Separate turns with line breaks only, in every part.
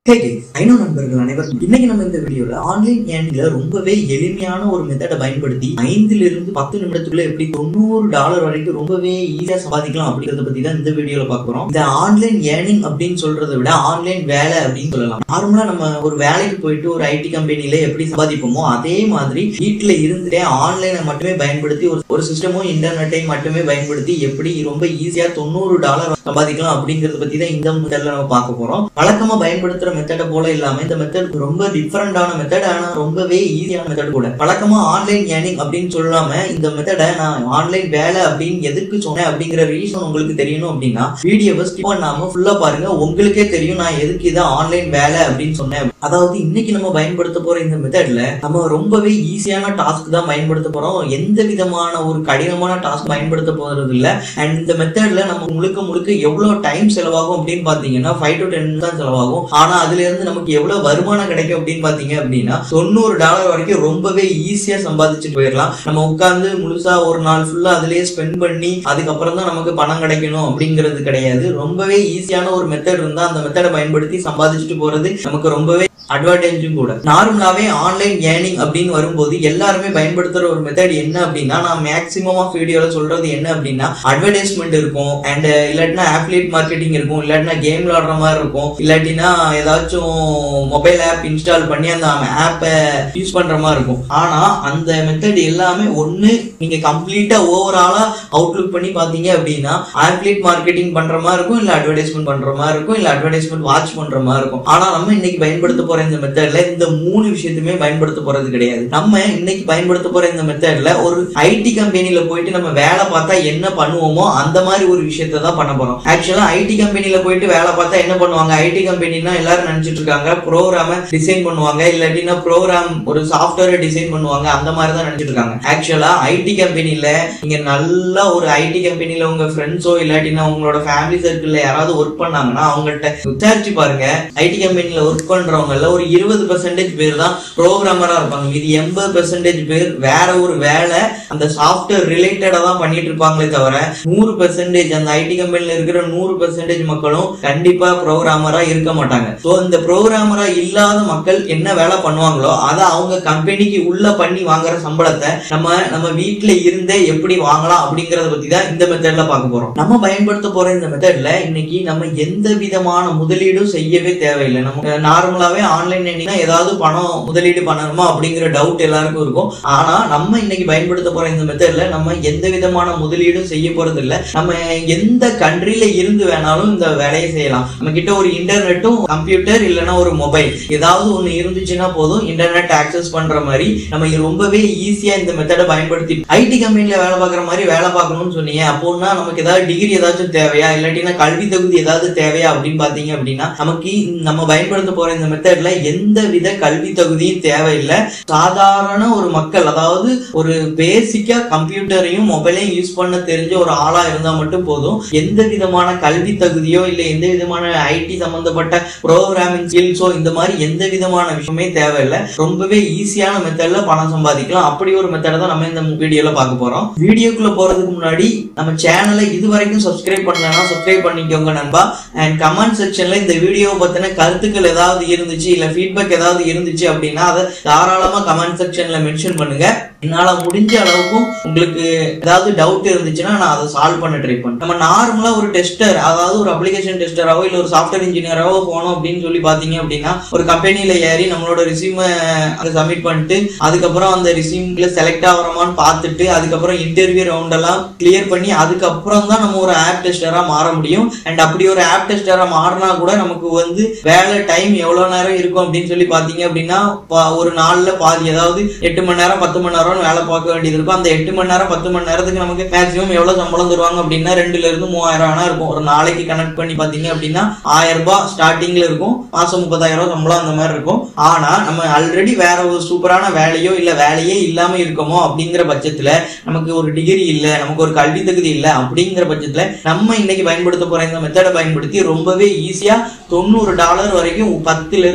நண்பர்கள் அனைவரும் இன்னைக்கு நம்ம இந்த வீடியோல ஆன்லைன் ஏர்னிங்ல ரொம்பவே எளிமையான ஒரு மெத்தடை பயன்படுத்தி 5 லிருந்து 10 நிமிடத்துக்குள்ள எப்படி $90 வரைக்கும் ரொம்பவே ஈஸியா சம்பாதிக்கலாம் அப்படிங்கறத பத்தி தான் இந்த வீடியோல பார்க்க போறோம். இந்த ஆன்லைன் ஏர்னிங் அப்படின்னு சொல்றதை விட ஆன்லைன் வேலை அப்படின்னு சொல்லலாம். நார்மலா நம்ம ஒரு வேலைக்கு போயிட்டு ஒரு ஐடி கம்பெனில எப்படி சம்பாதிப்போமோ அதே மாதிரி வீட்டுல இருந்துட்டே ஆன்லைனை மட்டுமே பயன்படுத்தி ஒரு சிஸ்டமும் இன்டர்நெட்டையும் மட்டுமே பயன்படுத்தி எப்படி ரொம்ப ஈஸியா $90 சம்பாதிக்கலாம் அப்படிங்கறத பத்தி தான் இந்த மெத்தட்ல நம்ம பார்க்க போறோம். வழக்கமா பயன்படுத்துற மெத்தட போல இல்லாம இந்த மெத்தட் ரொம்ப டிஃபரெண்டான மெத்தட், ஆனா ரொம்பவே ஈஸியான மெத்தட் கூட. வழக்கமா ஆன்லைன் ஏர்னிங் அப்படின்னு சொல்லாம இந்த மெத்தடை நான் ஆன்லைன் வேலை அப்படின்னு எதுக்கு சொன்னேன் அப்படிங்கிற ரீசன் உங்களுக்கு தெரியணும் அப்படின்னா வீடியோவை ஸ்கிப் பண்ணாம ஃபுல்லா பாருங்க. உங்களுக்கே தெரியும் நான் எதுக்கு இதை ஆன்லைன் வேலை அப்படின்னு சொன்னேன். அதாவது இன்னைக்கு நம்ம பயன்படுத்த போற இந்த மெத்தட்ல நம்ம ரொம்பவே ஈஸியான டாஸ்க் தான் பயன்படுத்த போறோம். எந்த விதமான ஒரு கடினமான டாஸ்க் பயன்படுத்த போறது இல்ல. அண்ட் இந்த மெத்தட்ல நம்ம முழுக்க எவ்வளவு டைம் செலவாகும் அப்படின்னு பாத்தீங்கன்னா 5 to 10 தான் செலவாகும். ஆனா அதுல இருந்து நமக்கு எவ்வளவு வருமானம் கிடைக்கும் அப்படின்னு பாத்தீங்க அப்படின்னா $90 வரைக்கும் ரொம்பவே ஈஸியா சம்பாதிச்சுட்டு போயிடலாம். நம்ம உட்கார்ந்து முழுசா ஒரு நாள் ஃபுல்லா அதுலயே ஸ்பெண்ட் பண்ணி அதுக்கப்புறம் தான் நமக்கு பணம் கிடைக்கணும் அப்படிங்கிறது கிடையாது. ரொம்பவே ஈஸியான ஒரு மெத்தட் இருந்தா அந்த மெத்தடை பயன்படுத்தி சம்பாதிச்சுட்டு போறது நமக்கு ரொம்பவே அட்வான்டேஜும் கூட. நார்மலாவே ஆன்லைன் ஏர்னிங் அப்படின்னு வரும்போது எல்லாருமே பயன்படுத்துற ஒரு மெத்தட் என்ன அப்படின்னா, நான் மேக்சிமம் ஆஃப் வீடியோல சொல்றது என்ன அப்படின்னா அட்வர்டைஸ்மெண்ட் இருக்கும், அண்ட் இல்லாட்டினா அஃபிலியேட் மார்க்கெட்டிங் இருக்கும், இல்லாட்டினா கேம் விளையாடுற மாதிரி இருக்கும், இல்லாட்டினா ஏதாச்சும் மொபைல் ஆப் இன்ஸ்டால் பண்ணி அந்த ஆப்பை யூஸ் பண்ற மாதிரி இருக்கும். ஆனா அந்த மெத்தட் எல்லாமே ஒண்ணு நீங்க கம்ப்ளீட்டா ஓவராலா அவுட்லுக் பண்ணி பாத்தீங்க அப்படின்னா அஃபிலியேட் மார்க்கெட்டிங் பண்ற மாதிரி இருக்கும், இல்ல அட்வர்டைஸ்மெண்ட் பண்ற மாதிரி இருக்கும், இல்ல அட்வர்டைஸ்மெண்ட் வாட்ச் பண்ற மாதிரி இருக்கும். ஆனா நம்ம இன்னைக்கு பயன்படுத்த இந்த மெத்தட்ல இந்த 3 விஷயத்துமே பயன்படுத்த போறது கிடையாது. நம்ம இன்னைக்கு பயன்படுத்த போற இந்த மெத்தட்ல ஒரு ஐடி கம்பெனில போயிட்டு நம்ம வேலை பார்த்தா என்ன பண்ணுவோமோ அந்த மாதிரி ஒரு விஷயத்தை தான் பண்ண போறோம். ஆக்சுவலா ஐடி கம்பெனில போயிட்டு வேலை பார்த்தா என்ன பண்ணுவாங்க, ஐடி கம்பெனினா எல்லாரும் நினைச்சிட்டு இருக்காங்க ப்ரோக்ராம டிசைன் பண்ணுவாங்க, இல்லாட்டினா ப்ரோக்ராம் ஒரு சாஃப்ட்வேர் டிசைன் பண்ணுவாங்க, அந்த மாதிரி தான் நினைச்சிட்டு இருக்காங்க. ஆக்சுவலா ஐடி கம்பெனில நீங்க நல்லா ஒரு ஐடி கம்பெனில உங்க ஃப்ரெண்ட்ஸோ இல்லாட்டினா உங்களோட ஃபேமிலி சர்க்கிள்ல யாராவது ஒர்க் பண்ணாங்கன்னா அவங்கள்ட்ட விசாரிச்சு பாருங்க. ஐடி கம்பெனில ஒர்க் பண்றவங்க ஒரு 20% பேர் தான் ப்ரோக்ராமரா இருப்பாங்க. இது 80% பேர் வேற ஒரு வேலை அந்த சாஃப்ட்வேர் ரிலேட்டடா தான் பண்ணிட்டு இருப்பாங்களே தவிர 100% அந்த ஐடி கம்பெனில இருக்கிற 100% மக்களும் கண்டிப்பா ப்ரோக்ராமரா இருக்க மாட்டாங்க. சோ இந்த ப்ரோக்ராமரா இல்லாத மக்கள் என்ன வேலை பண்ணுவாங்களோ அதை அவங்க கம்பெனிக்கு உள்ள பண்ணி வாங்குற சம்பளத்தை நம்ம வீட்டுல இருந்தே எப்படி வாங்கலாம் அப்படிங்கறத பத்தி தான் இந்த மெத்தட்ல பார்க்க போறோம். நம்ம பயன்படுத்த போற இந்த மெத்தட்ல இன்னைக்கு நம்ம எந்த விதமான முதலீடும் செய்யவே தேவையில்லை. நம்ம நார்மலாவே ஆன்லைன் ஏதாவது பணம் முதலீடு பண்ணணுமா அப்படிங்கிற டவுட் எல்லாருக்கும் இருக்கும். ஆனா நம்ம இன்னைக்கு பயன்படுத்த போற இந்த மெத்தட்ல நம்ம எந்த விதமான முதலீடும் செய்ய போறது இல்ல. நம்ம எந்த கண்ட்ரில இருந்து வேணாலும் இந்த வேலையை செய்யலாம். நம்ம கிட்ட ஒரு இன்டர்நெட்டும் கம்ப்யூட்டர் இல்லைன்னா ஒரு மொபைல் ஏதாவது ஒண்ணு இருந்துச்சுன்னா போதும், இன்டர்நெட் ஆக்சஸ் பண்ற மாதிரி நம்ம ரொம்பவே ஈஸியா இந்த மெத்தடை பயன்படுத்தி ஐடி கம்பெனில வேலை பார்க்குற மாதிரி வேலை பார்க்கணும்னு சொன்னீங்க. அப்போனா நமக்கு ஏதாவது டிகிரி ஏதாச்சும் தேவையா, இல்லாட்டினா கல்வி தகுதி ஏதாவது தேவையா அப்படின்னு பாத்தீங்க அப்படின்னா நமக்கு நம்ம பயன்படுத்த போற இந்த மெத்தட்ல எந்த வித கல்வி தகுதியும் தேவையில்லை. சாதாரண ஒரு மக்கள், அதாவது ஒரு பேசிக்கா கம்ப்யூட்டரையும் மொபைலையும் யூஸ் பண்ண தெரிஞ்ச ஒரு ஆளா இருந்தா மட்டும் போதும். எந்த விதமான கல்வி தகுதியோ இல்ல எந்த விதமான ஐடி சம்பந்தப்பட்ட ப்ரோக்ராமிங் ஸ்கில்ஸோ இந்த மாதிரி எந்த விதமான விஷயமே தேவையில்லை. ரொம்பவே ஈஸியான மெத்தட்ல பணம் சம்பாதிக்கலாம். அப்படி ஒரு மெத்தடை தான் நம்ம இந்த வீடியோல பார்க்க போறோம். வீடியோக்குள்ள போறதுக்கு முன்னாடி நம்ம சேனலை இது வரைக்கும் சப்ஸ்கிரைப் பண்ணலன்னா சப்ஸ்கிரைப் பண்ணிக்கோங்க நண்பா. அண்ட் கமெண்ட் செக்ஷன்ல இந்த வீடியோ பத்தின கருத்துக்கள் ஏதாவது இருந்துச்சு இல்ல ஃபீட்பேக் ஏதாவது இருந்துச்சு அப்படின்னா அதை தாராளமா கமெண்ட் செக்ஷன்ல மென்ஷன் பண்ணுங்க. என்னால முடிஞ்ச அளவுக்கும் உங்களுக்கு ஏதாவது டவுட் இருந்துச்சுன்னா நான் அதை சால்வ் பண்ண ட்ரை பண்ணேன். நம்ம நார்மலா ஒரு டெஸ்டர், அதாவது ஒரு அப்ளிகேஷன் டெஸ்டராவோ இல்ல ஒரு சாஃப்ட்வேர் இன்ஜினியராவோ போனோம் அப்படின்னு சொல்லி பாத்தீங்க அப்படின்னா ஒரு கம்பெனில ஏறி நம்மளோட ரிசியூம் சப்மிட் பண்ணிட்டு அதுக்கப்புறம் அந்த ரிசியூம்ல செலக்ட் ஆகிறோமான்னு பார்த்துட்டு அதுக்கப்புறம் இன்டர்வியூ ரவுண்ட் எல்லாம் கிளியர் பண்ணி அதுக்கப்புறம் தான் நம்ம ஒரு ஆப் டெஸ்டரா மாற முடியும். அண்ட் அப்படி ஒரு ஆப் டெஸ்டரா மாறினா கூட நமக்கு வேலை டைம் எவ்வளவு நேரம் இருக்கும் அப்படின்னு சொல்லி பாத்தீங்க அப்படின்னா ஒரு நாள்ல பாதி, அதாவது 8 மணி நேரம் 10 மணி நேரம் வேலை பார்க்க வேண்டியது இருக்கும். அந்த 8 மணி நேரம் 10 மணி நேரத்துக்கு நமக்கு மேக்ஸிமம் எவ்வளவு சம்பளம் தருவாங்க அப்படின்னா 2,000 இருந்து 3,000 இருக்கும். ஒரு நாளைக்கு கனெக்ட் பண்ணி பாத்தீங்க அப்படின்னா 1000 ரூபாய் ஸ்டார்டிங்ல இருக்கும், மாசம் 30,000 சம்பளம் அந்த மாதிரி இருக்கும். ஆனா நம்ம ஆல்ரெடி வேற ஒரு சூப்பரான வேலையோ இல்ல வேலையே இல்லாம இருக்கோமோ அப்படிங்கிற பட்சத்துல நமக்கு ஒரு டிகிரி இல்ல, நமக்கு ஒரு கல்வி தகுதி இல்ல அப்படிங்கிற பட்சத்துல நம்ம இன்னைக்கு பயன்படுத்த போற இந்த மெத்தடை பயன்படுத்தி ரொம்பவே ஈஸியா $90 வரைக்கும் 10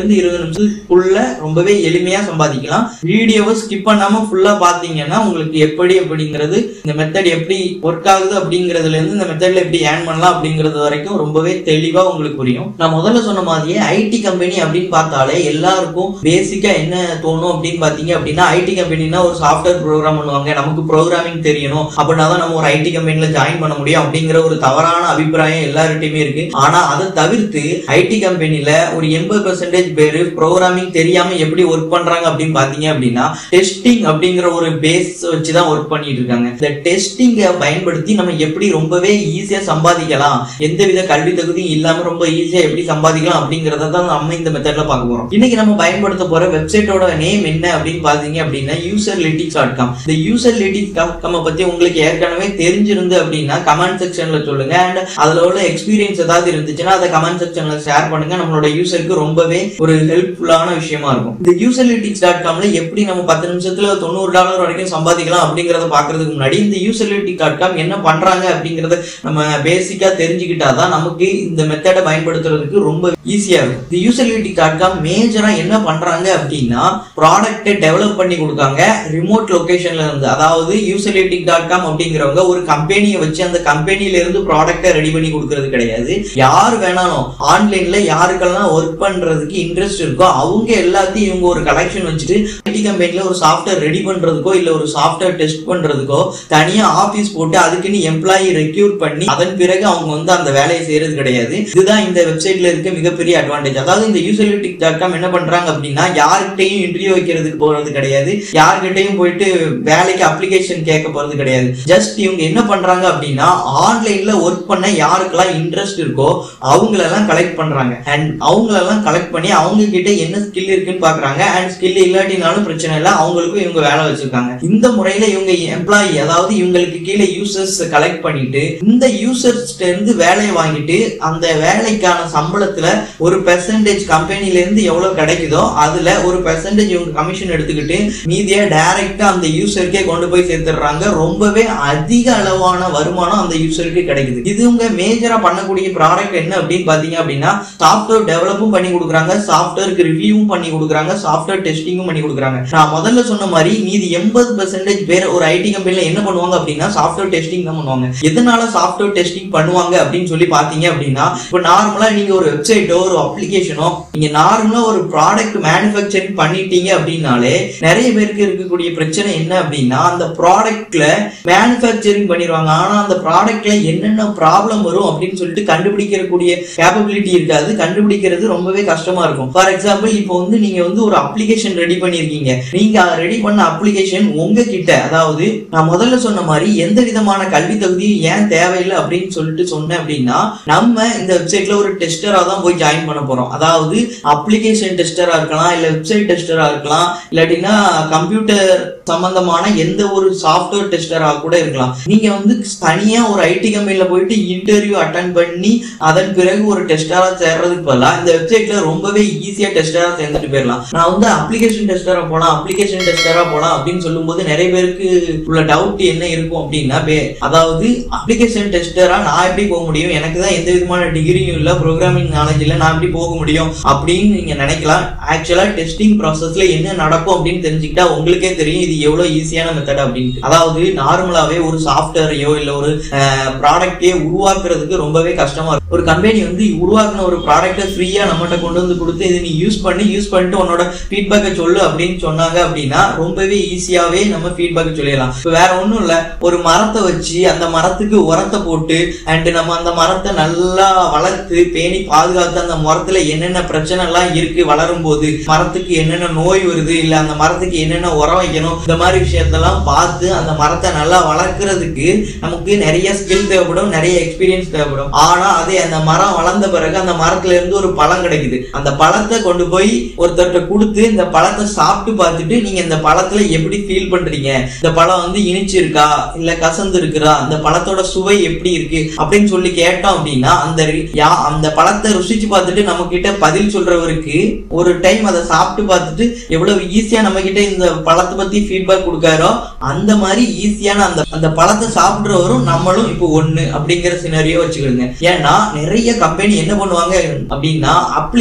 இருந்து 20 நிமிஷத்துக்குள்ள ரொம்பவே எளிமையா சம்பாதிக்கலாம். வீடியோவை ஸ்கிப் பண்ணாம ஃபுல்லா பாத்தீங்கன்னா உங்களுக்கு எப்படி அப்படிங்கிறது, இந்த மெத்தட் எப்படி ஒர்க் ஆகுது அப்படிங்கறதுல இருந்து இந்த மெத்தட்ல எப்படி ஏர்ன் பண்ணலாம் அப்படிங்கிறது வரைக்கும் ரொம்பவே தெளிவா உங்களுக்கு புரியும். நான் முதல்ல சொன்ன மாதிரியே ஐடி கம்பெனி அப்படின்னு பார்த்தாலே எல்லாருக்கும் பேசிக்கா என்ன தோணும் அப்படின்னு பாத்தீங்க அப்படின்னா, ஐடி கம்பெனினா ஒரு சாஃப்ட்வேர் ப்ரோக்ராம் பண்ணுவாங்க, நமக்கு ப்ரோக்ராமிங் தெரியணும் அப்படின்னா தான் நம்ம ஒரு ஐடி கம்பெனில ஜாயின் பண்ண முடியும் அப்படிங்கிற ஒரு தவறான அபிப்பிராயம் எல்லார்கிட்டயுமே இருக்கு. ஆனா அதை தவிர்த்து ஐடி கம்பெனில ஒரு 80% பேரு ப்ரோக்ராமிங் தெரியாம எப்படி ஒர்க் பண்றாங்க அப்படின்னு பாத்தீங்க அப்படின்னா, டெஸ்டிங் அப்படிங்கிற ஒரு பேஸ் வச்சுதான் ஒர்க் பண்ணிட்டு இருக்காங்க. இந்த டெஸ்டிங்கை பயன்படுத்தி நம்ம எப்படி ரொம்பவே ஈஸியா சம்பாதிக்கலாம், எந்தவித கல்வி தகுதியும் இல்லாம ரொம்ப ஈஸியா எப்படி சம்பாதிக்கலாம் அப்படிங்கறத தான் நம்ம இந்த மெத்தட்ல பார்க்க போறோம். இன்னைக்கு நம்ம பயன்படுத்த போற வெப்சைட்டோட நேம் என்ன அப்படின்னு பாத்தீங்க அப்படின்னா userlytics.com. இந்த userlytics.com பத்தி உங்களுக்கு ஏற்கனவே தெரிஞ்சிருந்து அப்படின்னா கமெண்ட் செக்ஷன்ல சொல்லுங்க. அண்ட் அதுல உள்ள எக்ஸ்பீரியன்ஸ் ஏதாவது இருந்துச்சுன்னா அதை கமெண்ட் செக்ஷன்ல ஷேர் பண்ணுங்க. நம்மளோட யூசருக்கு ரொம்பவே ஒரு ஹெல்ப்ஃபுல்லான விஷயமா இருக்கும். இந்த userlytics.comல எப்படி நம்ம 10 நிமிஷத்துல $90 வரைக்கும் சம்பாதிக்கலாம் அப்படிங்கறத பாக்குறதுக்கு முன்னாடி இந்த userlytics.com என்ன பண்றாங்க அப்படிங்கறத நம்ம பேசிக்கா தெரிஞ்சுக்கிட்டாதான் நமக்கு இந்த மெத்தடை பயன்படுத்துறதுக்கு ரொம்ப ஈஸியா இருக்கும். இந்த userlytics.com மேஜரா என்ன பண்றாங்க அப்படின்னா, ப்ராடக்ட்டை டெவலப் பண்ணி கொடுக்காங்க ரிமோட் லொகேஷன்ல இருந்து. அதாவது userlytics.com அப்படிங்கிறவங்க ஒரு கம்பெனியை வச்சு அந்த கம்பெனில இருந்து ப்ராடக்ட்டை ரெடி பண்ணி கொடுக்கறது கிடையாது. யார் வேணாலும் ஆன்லைன்ல யாருக்கெல்லாம் ஒர்க் பண்றதுக்கு இன்ட்ரெஸ்ட் இருக்கோ அவங்க எல்லாத்தையும் இவங்க ஒரு கலெக்ஷன் வச்சுட்டு ஐடி கம்பெனில ஒரு சாஃப்ட்வேர் ரெடி பண்றதுக்கோ இல்ல ஒரு சாஃப்ட்வேர் டெஸ்ட் பண்றதுக்கோ தனியா ஆபீஸ் போட்டு அதுக்குன்னு எம்ப்ளாயி ரெக்ரூட் பண்ணி அதன் பிறகு அவங்க வந்து அந்த வேலையை செய்யறது கிடையாது. இதுதான் இந்த வெப்சைட்ல இருக்க மிகப்பெரிய அட்வான்டேஜ். அதாவது இந்த userlytics.com என்ன பண்றாங்க அப்படின்னா, யார்கிட்டையும் இன்டர்வியூ வைக்கிறதுக்கு போறது கிடையாது, யார்கிட்டையும் போயிட்டு வேலைக்கு அப்ளிகேஷன் கேட்க போறது கிடையாது. ஜஸ்ட் இவங்க என்ன பண்றாங்க அப்படின்னா, ஆன்லைன்ல ஒர்க் பண்ண யாருக்கெல்லாம் இன்ட்ரெஸ்ட் இருக்கோ அவங்களெல்லாம் கலெக்ட் பண்றாங்க. அண்ட் அவங்களெல்லாம் கலெக்ட் பண்ணி அவங்க கிட்ட என்ன ஸ்கில் இருக்குன்னு பாக்குறாங்க. அண்ட் ஸ்கில் இல்லாட்டினாலும் பிரச்சனை இல்லை, அவங்களுக்கும் இவங்க வேலை வச்சிருக்காங்க. இந்த முறையில இவங்க எம்ப்ளாயி, அதாவது இவங்களுக்கு கீழே யூசர்ஸ் கலெக்ட் பண்ணிட்டு இந்த யூசர்ஸ் இருந்து வேலையை வாங்கிட்டு அந்த வேலைக்கான சம்பளத்துல ஒரு பெர்சன்டேஜ் கம்பெனில இருந்து எவ்வளவு கிடைக்குதோ அதுல ஒரு பெர்சன்டேஜ் இவங்க கமிஷன் எடுத்துக்கிட்டு மீதியா டைரக்டா அந்த யூசருக்கே கொண்டு போய் சேர்த்துடுறாங்க. ரொம்பவே அதிக அளவான வருமானம் அந்த யூசருக்கு கிடைக்குது. இது இவங்க மேஜரா பண்ணக்கூடிய ப்ராடக்ட் என்ன அப்படின்னு பாத்தீங்க அப்படின்னா, சாஃப்ட்வேர் டெவலப்பும் பண்ணி கொடுக்குறாங்க, சாஃப்ட்வேருக்கு ரிவ்யூவும் பண்ணி கொடுக்குறாங்க, சாஃப்ட்வேர் டெஸ்டிங்கும் பண்ணி கொடுக்குறாங்க. நான் முதல்ல சொன்ன மாதிரி மீதி 80% பேர் ஒரு ஐடி கம்பெனில என்ன பண்ணுவாங்க அப்படின்னா சாஃப்ட்வேர் டெஸ்டிங் தான் பண்ணுவாங்க. எதனால சாஃப்ட்வேர் டெஸ்டிங் பண்ணுவாங்க அப்படின்னு சொல்லி பாத்தீங்க அப்படின்னா, இப்போ நார்மலா நீங்க ஒரு வெப்சைட்டோ ஒரு அப்ளிகேஷனோ நீங்க நார்மலா ஒரு ப்ராடக்ட் மேனுஃபேக்சரிங் பண்ணிட்டீங்க அப்படின்னாலே நிறைய பேருக்கு இருக்கக்கூடிய பிரச்சனை என்ன அப்படின்னா, அந்த ப்ராடக்ட்ல மேனுஃபேக்சரிங் பண்ணிடுவாங்க, ஆனா அந்த ப்ராடக்ட்ல என்னென்ன ப்ராப்ளம் வரும் அப்படின்னு சொல்லிட்டு கண்டுபிடிக்கக்கூடிய கேப்பபிலிட்டி இருக்காது, கண்டுபிடிக்கிறது ரொம்பவே கஷ்டமா இருக்கும். ஃபார் எக்ஸாம்பிள், இப்போ வந்து நீங்க வந்து ஒரு அப்ளிகேஷன் ரெடி பண்ணிருக்கீங்க, நீங்க ரெடி பண்ண அப்ளிகேஷன் உங்ககிட்ட, அதாவது நான் முதல்ல சொன்ன மாதிரி எந்த விதமான கல்வி தகுதியும் ஏன் தேவையில்லை அப்படின்னு சொல்லிட்டு சொன்னேன் அப்படின்னா, நம்ம இந்த வெப்சைட்ல ஒரு டெஸ்டரா தான் போய் ஜாயின் பண்ண போறோம். அதாவது அப்ளிகேஷன் டெஸ்டரா இருக்கலாம், இல்ல வெப்சைட் டெஸ்டரா இருக்கலாம், இல்லாட்டினா கம்ப்யூட்டர் சம்பந்தமான எந்த ஒரு சாஃப்ட்வேர் டெஸ்டரா கூட இருக்கலாம். நீங்க வந்து தனியா ஒரு ஐடி கம்பெனில போயிட்டு இன்டர்வியூ அட்டெண்ட் பண்ணி அதன் பிறகு ஒரு டெஸ்டரா சேர்றதுக்கு பதிலா இந்த வெப்சைட்ல ரொம்பவே ஈஸியா டெஸ்டரா சேர்ந்துட்டு போயிடலாம். நான் வந்து அப்ளிகேஷன் டெஸ்டரா போலாம் அப்படின்னு சொல்லும் போது நிறைய பேருக்கு உள்ள டவுட் என்ன இருக்கும் அப்படின்னா, அதாவது அப்ளிகேஷன் டெஸ்டரா நான் எப்படி போக முடியும், எனக்கு தான் எந்த விதமான டிகிரியும் இல்ல, ப்ரோக்ராமிங் நாலேஜ் இல்ல, நான் எப்படி போக முடியும் அப்படின்னு நீங்க நினைக்கலாம். ஆக்சுவலா டெஸ்டிங் ப்ராசஸ்ல என்ன நடக்கும் அப்படின்னு தெரிஞ்சுக்கிட்டா உங்களுக்கே தெரியும் இது எவ்வளவு ஈஸியான மெத்தட் அப்படின்னு. அதாவது நார்மலாவே ஒரு சாஃப்ட்வேரையோ இல்ல ஒரு ப்ராடக்டையோ உருவாக்குறதுக்கு ரொம்பவே கஷ்டமா இருக்கும். ஒரு கம்பெனி வந்து உருவாக்குன ஒரு ப்ராடக்ட்டை ஃப்ரீயா நம்மகிட்ட கொண்டு வந்து கொடுத்து இது நீ யூஸ் பண்ணிட்டு உன்னோட ஃபீட்பேக்கை சொல்லு அப்படின்னு சொன்னாங்க அப்படின்னா ரொம்பவே ஈஸியாவே நம்ம ஃபீட்பேக் சொல்லிடலாம். இப்போ வேற ஒண்ணும் இல்ல, ஒரு மரத்தை வச்சு அந்த மரத்துக்கு உரத்தை போட்டு அண்ட் நம்ம அந்த மரத்தை நல்லா வளர்த்து பேணி பாதுகாத்து அந்த மரத்துல என்னென்ன பிரச்சனை எல்லாம் இருக்கு, வளரும் போது மரத்துக்கு என்னென்ன நோய் வருது, இல்ல அந்த மரத்துக்கு என்னென்ன உரம் வைக்கணும், இந்த மாதிரி விஷயத்தெல்லாம் பார்த்து அந்த மரத்தை நல்லா வளர்க்கறதுக்கு நமக்கு நிறைய ஸ்கில் தேவைப்படும், நிறைய எக்ஸ்பீரியன்ஸ் தேவைப்படும். ஆனா அதே அந்த மரம் வளர்ந்த பிறகு அந்த மரத்துல இருந்து ஒரு பழம் கிடைக்குது, அந்த பழத்தை கொண்டு போய் ஒருத்தர்கிட்ட கொடுத்து இந்த பழத்தை சாப்பிட்டு பார்த்துட்டு நீங்க இந்த பழத்துல எப்படி ஃபீல் பண்றீங்க, இந்த பழம் வந்து இனிச்சு இருக்கா இல்ல கசந்து இருக்குதா, அந்த பழத்தோட சுவை எப்படி இருக்கு அப்படின்னு சொல்லி கேட்டோம் அப்படின்னா அந்த பழத்தை ருசிச்சு பார்த்துட்டு நம்ம கிட்ட பதில் சொல்றவருக்கு ஒரு டைம் அதை சாப்பிட்டு பார்த்துட்டு எவ்வளவு ஈஸியா நம்ம கிட்ட இந்த பழத்தை பத்தி ஃபீட்பேக் கொடுக்காரோ அந்த மாதிரி ஈஸியான அந்த பழத்தை சாப்பிடுறவரும் நம்மளும் இப்போ ஒண்ணு அப்படிங்கிற சினாரியோ வச்சுக்கிடுங்க. ஏன்னா நிறைய கம்பெனி என்ன பண்ணுவாங்க அப்படின்னா அப்ளிகேஷனை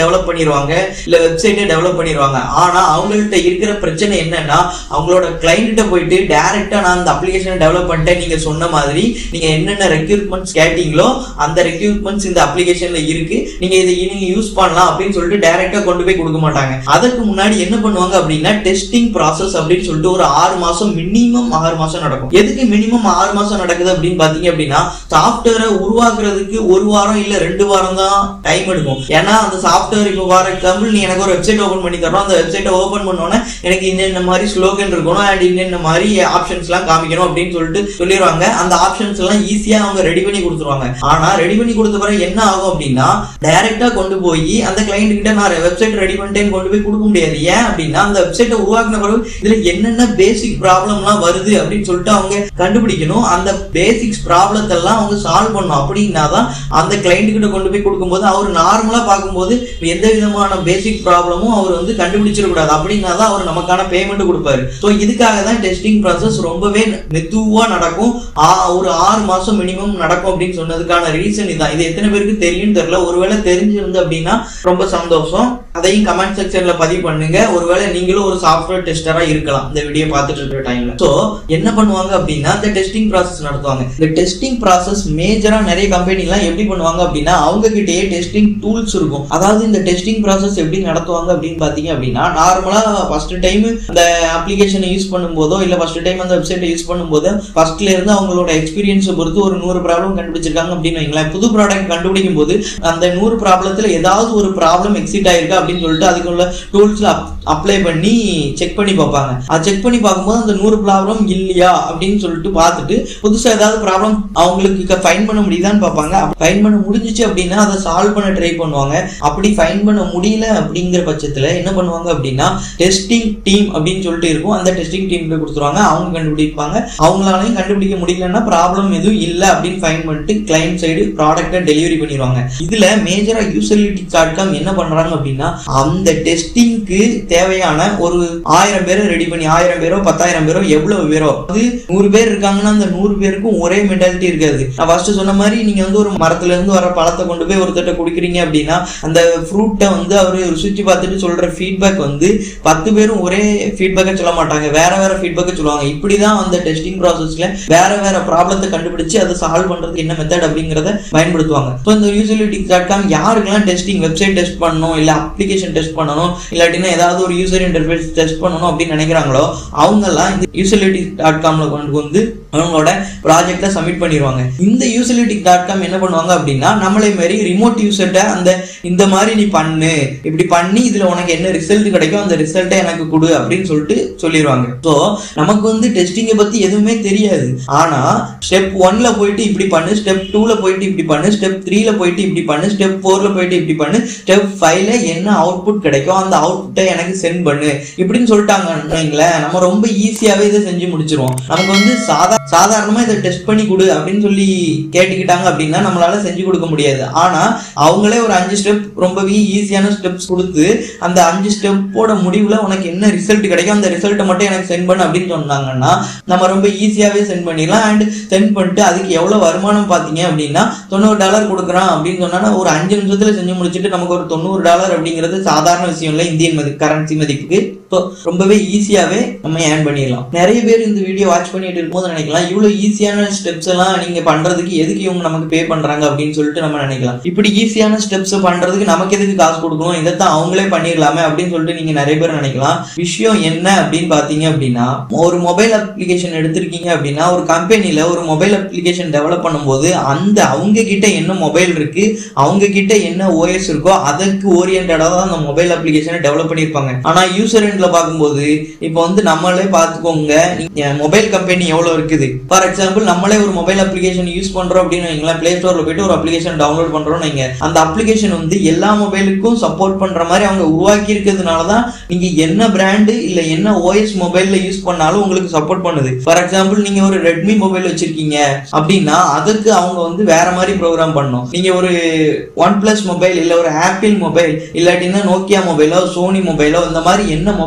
டெவலப் பண்ணிடுவாங்க, இல்ல வெப்சைட்டை டெவலப் பண்ணிடுவாங்க. ஆனா அவங்கள்ட்ட இருக்கிற பிரச்சனை என்னன்னா, அவங்களோட கிளைண்ட்ட போயிட்டு டைரக்டா நான் அந்த அப்ளிகேஷனை டெவலப் பண்ணிட்டேன், நீங்க சொன்ன மாதிரி நீங்க என்னென்ன ரெக்யூர்மெண்ட்ஸ் கேட்டீங்களோ அந்த ரெக்யூர்மெண்ட்ஸ் இந்த அப்ளிகேஷன்ல இருக்கு, நீங்க இதை நீங்க யூஸ் பண்ணலாம் அப்படின்னு சொல்லிட்டு டைரக்டா கொண்டு போய் கொடுக்க மாட்டாங்க. அதுக்கு முன்னாடி என்ன பண்ணுவாங்க அப்படின்னா, டெஸ்டிங் ப்ராசஸ் அப்படின்னு சொல்லிட்டு ஒரு 6 மாசம் மினிமம் 6 மாசம் நடக்கும். எதுக்கு மினிமம் 6 மாசம் நடக்குது அப்படின்னு பாத்தீங்க அப்படின்னா, சாஃப்ட்வேரை உருவாக்குறதுக்கு 1 வாரம் இல்ல 2 வாரம் தான் டைம் எடுக்கும். ஏன்னா அந்த சாஃப்ட்வேர் இப்போ ஃபார் எக்ஸாம்பிள் நீ எனக்கு ஒரு வெப்சைட் ஓபன் பண்ணி தரோம், அந்த வெப்சைட்டை ஓபன் பண்ணோன்னே எனக்கு இந்த மாதிரி ஸ்லோகன் இருக்கணும் அண்ட் இந்த மாதிரி ஆப்ஷன்ஸ் எல்லாம் காமிக்கணும் அப்படின்னு சொல்லிட்டு சொல்லிடுவாங்க. அந்த ஆப்ஷன்ஸ் எல்லாம் ஈஸியா அவங்க ரெடி பண்ணி கொடுத்துருவாங்க. ஆனா ரெடி பண்ணி கொடுத்த பிறகு என்ன ஆகும் அப்படின்னா, டைரக்டா கொண்டு போய் அந்த கிளைண்ட் கிட்ட நான் வெப்சைட் ரெடி பண்ணிட்டேன்னு கொண்டு போய் கொடுக்க முடியாது. ஏன் அப்படின்னா அந்த வெப்சைட்டை உருவாக்கின பிறகு இதுல என்னென்ன பேசிக் ப்ராப்ளம் எல்லாம் வருது அப்படின்னு சொல்லிட்டு அவங்க கண்டுபிடிக்கணும். அந்த பேசிக்ஸ் ப்ராப்ளத்தை எல்லாம் அவங்க சால்வ் பண்ணணும். அப்படின்னா தான் அந்த கிளைண்ட் கிட்ட கொண்டு போய் கொடுக்கும்போது அவர் நார்மலா பார்க்கும்போது எந்த விதமான பேசிக் ப்ராப்ளமும் அவர் வந்து கண்டுபிடிச்சிடக்கூடாது. அப்படின்னா தான் அவர் நமக்கான பேமெண்ட் கொடுப்பாரு. ஸோ இதுக்காக தான் டெஸ்டிங் ப்ராசஸ் ரொம்பவே மெதுவா நடக்கும். ஒரு 6 மாசம் மினிமம் நடக்கும் அப்படின்னு சொன்னதுக்கான ரீசன் இதான். இது எத்தனை பேருக்கு தெரியும் தெரியல. ஒருவேளை தெரிஞ்சிருந்து அப்படின்னா ரொம்ப சந்தோஷம். அதையும் கமெண்ட் செக்ஷன்ல பதிவு பண்ணுங்க. ஒருவேளை நீங்களும் ஒரு சாஃப்ட்வேர் டெஸ்டரா இருக்கலாம் இந்த வீடியோ பார்த்துட்டு இருக்கிற டைம்ல. சோ என்ன பண்ணுவாங்க அப்படின்னா, இந்த டெஸ்டிங் ப்ராசஸ் நடத்துவாங்க. இந்த டெஸ்டிங் ப்ராசஸ் மேஜரா நிறைய கம்பெனி எல்லாம் எப்படி பண்ணுவாங்க அப்படின்னா, அவங்க கிட்டயே டெஸ்டிங் டூல்ஸ் இருக்கும். அதாவது இந்த டெஸ்டிங் ப்ராசஸ் எப்படி நடத்துவாங்க அப்படின்னு பாத்தீங்க அப்படின்னா, நார்மலா ஃபர்ஸ்ட் டைம் அந்த அப்ளிகேஷனை யூஸ் பண்ணும்போதோ இல்ல ஃபர்ஸ்ட் டைம் அந்த வெப்சைட்டை யூஸ் பண்ணும்போது ஃபர்ஸ்ட்ல இருந்து அவங்களோட எக்ஸ்பீரியன்ஸை பொறுத்து ஒரு 100 ப்ராப்ளம் கண்டுபிடிச்சிருக்காங்க அப்படின்னு வைங்களேன். புது ப்ராடக்ட் கண்டுபிடிக்கும் போது அந்த 100 ப்ராப்ளத்துல ஏதாவது ஒரு ப்ராப்ளம் எக்ஸிட் ஆயிருக்கா அப்படின்னு சொல்லிட்டு அதுக்குள்ள டூல்ஸ்ல அப்ளை பண்ணி செக் பண்ணி பார்ப்பாங்க. அது செக் பண்ணி பார்க்கும்போது அந்த 100 ப்ராப்ளம் இல்லையா அப்படின்னு சொல்லிட்டு பார்த்துட்டு புதுசா ஏதாவது ப்ராப்ளம் அவங்களுக்கு ஃபைன் பண்ண முடியுதான்னு பார்ப்பாங்க. ஃபைன் பண்ண முடிஞ்சிச்சு அப்படின்னா அதை சால்வ் பண்ண ட்ரை பண்ணுவாங்க. அப்படி ஃபைன் பண்ண முடியல அப்படிங்கிற பட்சத்துல என்ன பண்ணுவாங்க அப்படின்னா, டெஸ்டிங் டீம் அப்படின்னு சொல்லிட்டு இருக்கும். அந்த டெஸ்டிங் டீம் போய் கொடுத்துருவாங்க. அவங்க கண்டுபிடிப்பாங்க. அவங்களாலையும் கண்டுபிடிக்க முடியலன்னா ப்ராப்ளம் எதுவும் இல்லை அப்படின்னு ஃபைன் பண்ணிட்டு கிளைண்ட் சைடு ப்ராடக்ட்டை டெலிவரி பண்ணிடுவாங்க. இதுல மேஜரா Userlytics.com என்ன பண்றாங்க அப்படின்னா, அந்த டெஸ்டிங்க்கு தேவையான ஒரு 1000 பேரை ரெடி பண்ணி 1000 பேரோ 10,000 பேரோ எவ்வளவு பேரோ, அது 100 பேர் இருக்காங்கன்னா அந்த 100 பேருக்கும் ஒரே மென்டாலிட்டி இருக்காது. நான் ஃபர்ஸ்ட் சொன்ன மாதிரி நீங்க வந்து ஒரு மரத்துல இருந்து வர பழத்தை கொண்டு போய் ஒருத்தட்ட குடிக்கிறீங்க அப்படின்னா அந்த ஃப்ரூட்டை வந்து அவரு ருசிச்சு பார்த்துட்டு சொல்ற ஃபீட்பேக் வந்து 10 பேரும் ஒரே ஃபீட்பேக்கை சொல்ல மாட்டாங்க, வேற வேற ஃபீட்பேக்கை சொல்லுவாங்க. இப்படிதான் அந்த டெஸ்டிங் ப்ராசஸ்ல வேற வேற ப்ராப்ளத்தை கண்டுபிடிச்சு அதை சால்வ் பண்றதுக்கு என்ன மெத்தட் அப்படிங்கறத பயன்படுத்துவாங்க. ஸோ இந்த Userlytics.com யாருக்கெல்லாம் டெஸ்டிங் வெப்சைட் டெஸ்ட் பண்ணணும் இல்ல அப்ளிகேஷன் டெஸ்ட் பண்ணணும் இல்லாட்டினா ஏதாவது ஒரு யூசர் இன்டர்ஃபேஸ் டெஸ்ட் பண்ணணும் அப்படின்னு நினைக்கிறாங்களோ அவங்க எல்லாம் இந்த Userlytics.comல கொண்டு வந்து அவங்களோட ப்ராஜெக்ட்டை சப்மிட் பண்ணிடுவாங்க. இந்த Userlytics.com என்ன பண்ணுவாங்க அப்படின்னா, நம்மளே மாதிரி ரிமோட் யூசர்ட்ட அந்த இந்த மாதிரி நீ பண்ணு, இப்படி பண்ணி இதுல உனக்கு என்ன ரிசல்ட் கிடைக்கும் அந்த ரிசல்ட்டை எனக்கு கொடு அப்படின்னு சொல்லிட்டு சொல்லிடுவாங்க. ஸோ நமக்கு வந்து டெஸ்டிங்கை பத்தி எதுவுமே தெரியாது. ஆனா ஸ்டெப் 1ல போயிட்டு இப்படி பண்ணு, ஸ்டெப் 2ல போயிட்டு இப்படி பண்ணு, ஸ்டெப் 3ல போயிட்டு இப்படி பண்ணு, ஸ்டெப் 4ல போயிட்டு இப்படி பண்ணு, ஸ்டெப் 5ல என்ன அவுட்புட் கிடைக்கும் அந்த அவுட்புட்டை எனக்கு சென்ட் பண்ணு இப்படின்னு சொல்லிட்டாங்க. நம்ம ரொம்ப ஈஸியாவே இதை செஞ்சு முடிச்சிருவோம். நமக்கு வந்து சாதாரணமா இதை டெஸ்ட் பண்ணி கொடு அப்படின்னு சொல்லி கேட்டுக்கிட்டாங்க அப்படின்னா நம்மளால செஞ்சு கொடுக்க முடியாது. ஆனா அவங்களே ஒரு 5 ஸ்டெப் ரொம்பவே ஈஸியான ஸ்டெப்ஸ் கொடுத்து அந்த 5 ஸ்டெப்போட முடிவுல உனக்கு என்ன ரிசல்ட் கிடைக்கும் அந்த ரிசல்ட்டை மட்டும் எனக்கு சென்ட் பண்ணு அப்படின்னு சொன்னாங்கன்னா நம்ம ரொம்ப ஈஸியாவே சென்ட் பண்ணிடலாம். அண்ட் சென்ட் பண்ணிட்டு அதுக்கு எவ்வளவு வருமானம் பாத்தீங்க அப்படின்னா $90 கொடுக்குறான் அப்படின்னு சொன்னா ஒரு 5 நிமிஷத்துல செஞ்சு முடிச்சுட்டு நமக்கு ஒரு $90 அப்படிங்கிறது சாதாரண விஷயம் இல்லை இந்தியன் கரன்சி மதிப்புக்கு. ரொம்பவே ஈஸியாவே நம்ம ஏர்ன் பண்ணிடலாம். நிறைய பேர் இந்த வீடியோ வாட்ச் பண்ணிட்டு இருக்கும்போது நினைக்கலாம், இவ்வளவு ஈஸியான ஸ்டெப்ஸ் எல்லாம் நீங்க பண்றதுக்கு எதுக்கு இவங்க நமக்கு பே பண்றாங்க அப்படின்னு சொல்லிட்டு நம்ம நினைக்கலாம். இப்படி ஈஸியான ஸ்டெப்ஸ் பண்றதுக்கு நமக்கு எதுக்கு காசு கொடுக்கணும், இதைத்தான் அவங்களே பண்ணிடலாமே அப்படின்னு சொல்லிட்டு நீங்க நிறைய பேர் நினைக்கலாம். விஷயம் என்ன அப்படின்னு பாத்தீங்க அப்படின்னா, ஒரு மொபைல் அப்ளிகேஷன் எடுத்திருக்கீங்க அப்படின்னா ஒரு கம்பெனில ஒரு மொபைல் அப்ளிகேஷன் டெவலப் பண்ணும்போது அந்த அவங்க கிட்ட என்ன மொபைல் இருக்கு அவங்க கிட்ட என்ன ஓஎஸ் இருக்கோ அதுக்கு ஓரியன்டா தான் அந்த மொபைல் அப்ளிகேஷனை டெவலப் பண்ணிருப்பாங்க. ஆனா யூசர் பார்க்கும்போது இப்போ வந்து நம்மளே பார்த்துக்கோங்க, மொபைல் கம்பெனி எவ்வளவு இருக்குது. ஃபார் எக்ஸாம்பிள் நம்மளே ஒரு மொபைல் அப்ளிகேஷன் யூஸ் பண்றோம் அப்படின்னு பிளே ஸ்டோர்ல போயிட்டு ஒரு அப்ளிகேஷன் டவுன்லோட் பண்றோம். நீங்க அந்த அப்ளிகேஷன் வந்து எல்லா மொபைலுக்கும் சப்போர்ட் பண்ற மாதிரி அவங்க உருவாக்கி இருக்கிறதுனாலதான் நீங்க என்ன பிராண்டு இல்ல என்ன ஓஎஸ் மொபைல்ல யூஸ் பண்ணாலும் உங்களுக்கு சப்போர்ட் பண்ணுது. ஃபார் எக்ஸாம்பிள் நீங்க ஒரு ரெட்மி மொபைல் வச்சிருக்கீங்க அப்படின்னா அதுக்கு அவங்க வந்து வேற மாதிரி ப்ரோக்ராம் பண்ணணும். நீங்க ஒரு OnePlus மொபைல் இல்ல ஒரு ஆப்பிள் மொபைல் இல்லாட்டினா நோக்கியா மொபைலோ சோனி மொபைலோ இந்த மாதிரி என்ன